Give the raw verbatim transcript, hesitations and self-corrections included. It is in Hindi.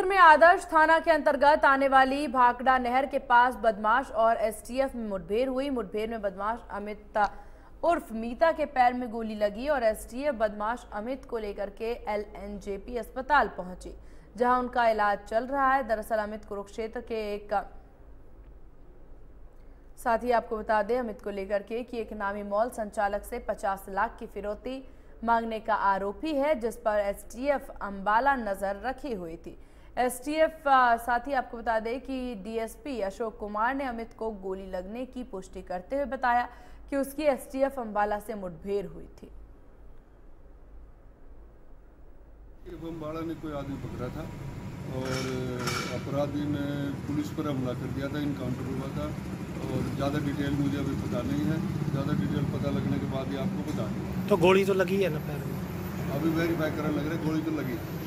क्षेत्र में आदर्श थाना के अंतर्गत आने वाली भाखड़ा नहर के पास बदमाश और एसटीएफ में मुठभेड़ हुई। मुठभेड़ में बदमाश अमित उर्फ मीता के पैर में गोली लगी और एसटीएफ बदमाश अमित को लेकर के एलएनजेपी अस्पताल पहुंची, जहां उनका इलाज चल रहा है। दरअसल अमित कुरुक्षेत्र के एक साथ ही आपको बता दें अमित को लेकर के कि एक नामी मॉल संचालक से पचास लाख की फिरौती मांगने का आरोपी है, जिस पर एसटीएफ अंबाला नजर रखी हुई थी। एसटीएफ साथ ही आपको बता दें कि डीएसपी अशोक कुमार ने अमित को गोली लगने की पुष्टि करते हुए बताया कि उसकी एसटीएफ अंबाला से मुठभेड़ हुई थी। अंबाला ने कोई आदमी पकड़ा था और अपराधी ने पुलिस पर हमला कर दिया था, इनकाउंटर हुआ था और ज़्यादा डिटेल मुझे अभी पता नहीं है। ज़्यादा डिटेल पता लगने के बाद ही आपको बता दूँगा। तो गोली तो लगी है ना पैर में? अभी वेरीफाई करने लग रहा है, गोली तो लगी।